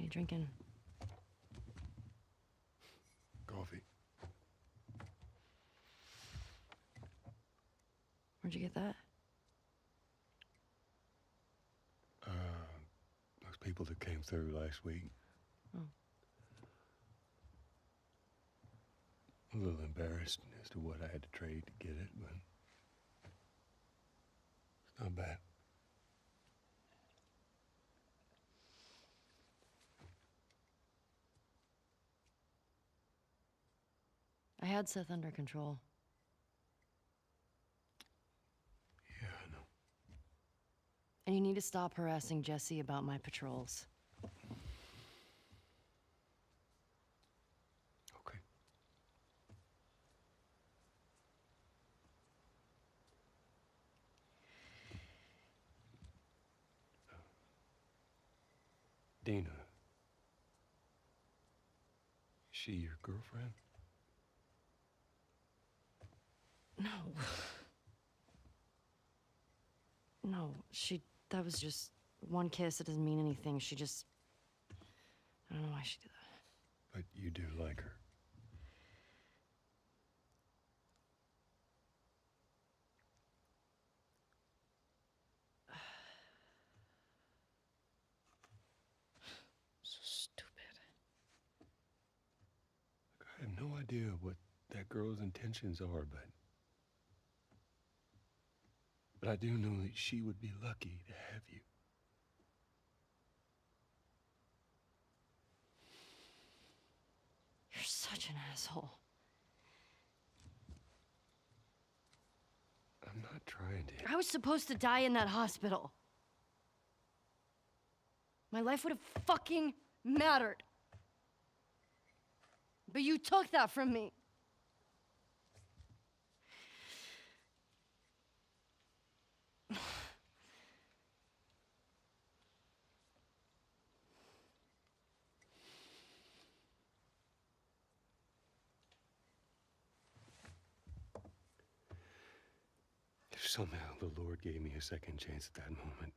you drinking? Coffee. Where'd you get that? Those people that came through last week. Oh. A little embarrassed as to what I had to trade to get it, but it's not bad. I had Seth under control. Yeah, I know. And you need to stop harassing Jesse about my patrols. Okay. Dina. Is she your girlfriend? No. No, that was just one kiss. It doesn't mean anything. She just... I don't know why she did that. But you do like her. So stupid. Look, I have no idea what that girl's intentions are, but I do know that she would be lucky to have you. You're such an asshole. I'm not trying to. I was supposed to die in that hospital. My life would have fucking mattered. But you took that from me. If somehow the Lord gave me a second chance at that moment,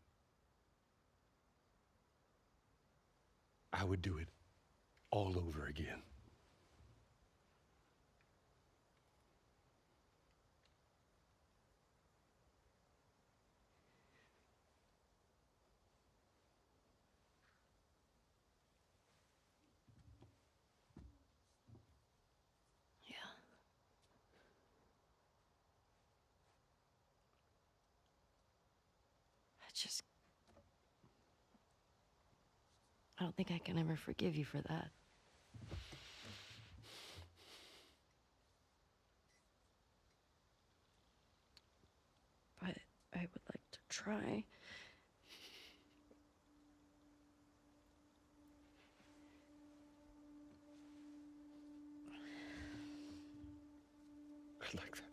I would do it all over again. Yeah. I don't think I can ever forgive you for that. But I would like to try. I'd like that.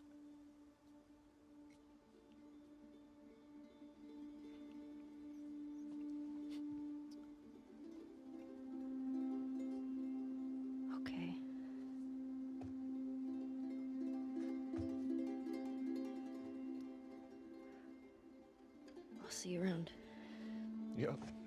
Okay. I'll see you around. Yep.